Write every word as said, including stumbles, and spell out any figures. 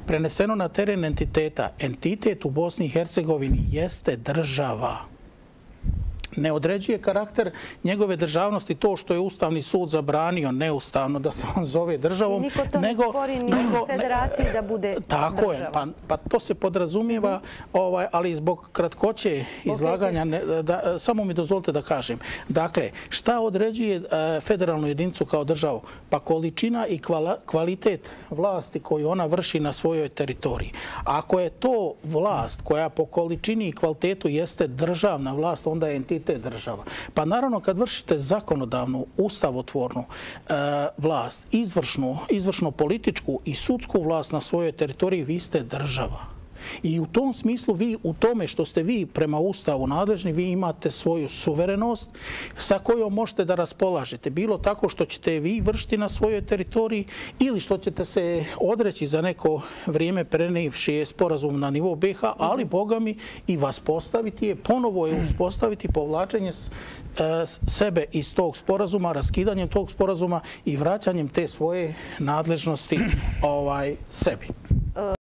Preneseno na teren entiteta. Entitet u Bosni i Hercegovini jeste država. Ne određuje karakter njegove državnosti to što je Ustavni sud zabranio neustavno da se on zove državom. Niko to ne spori ni federaciji da bude država. Tako je, pa to se podrazumijeva, ali zbog kratkoće izlaganja, samo mi dozvolite da kažem. Dakle, šta određuje federalnu jedinicu kao državu? Pa količina i kvalitet vlasti koju ona vrši na svojoj teritoriji. Ako je to vlast koja po količini i kvalitetu jeste državna vlast, onda je entitet država. Pa naravno kad vršite zakonodavnu, ustavotvornu vlast, izvršnu, izvršno političku i sudsku vlast na svojoj teritoriji, vi ste država. I u tom smislu vi, u tome što ste vi prema Ustavu nadležni, vi imate svoju suverenost sa kojom možete da raspolažete. Bilo tako što ćete vi vršiti na svojoj teritoriji ili što ćete se odreći za neko vrijeme prenijevši sporazum na nivou B H, ali Boga mi i vas postaviti je, ponovo je uspostaviti povlačenje sebe iz tog sporazuma, raskidanjem tog sporazuma i vraćanjem te svoje nadležnosti sebi.